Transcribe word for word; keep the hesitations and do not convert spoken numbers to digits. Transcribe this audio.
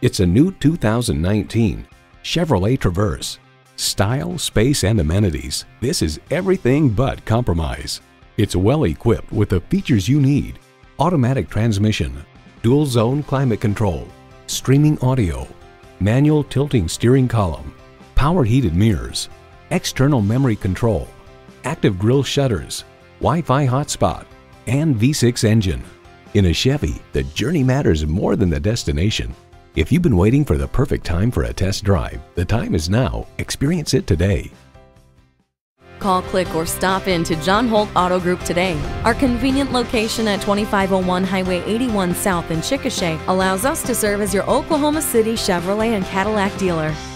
It's a new two thousand nineteen Chevrolet Traverse. Style, space, and amenities. This is everything but compromise. It's well equipped with the features you need: automatic transmission, dual zone climate control, streaming audio, manual tilting steering column, power heated mirrors, external memory control, active grille shutters, Wi-Fi hotspot, and V six engine. In a Chevy, the journey matters more than the destination. If you've been waiting for the perfect time for a test drive, the time is now. Experience it today. Call, click, or stop in to John Holt Auto Group today. Our convenient location at twenty-five oh one Highway eighty-one South in Chickasha allows us to serve as your Oklahoma City Chevrolet and Cadillac dealer.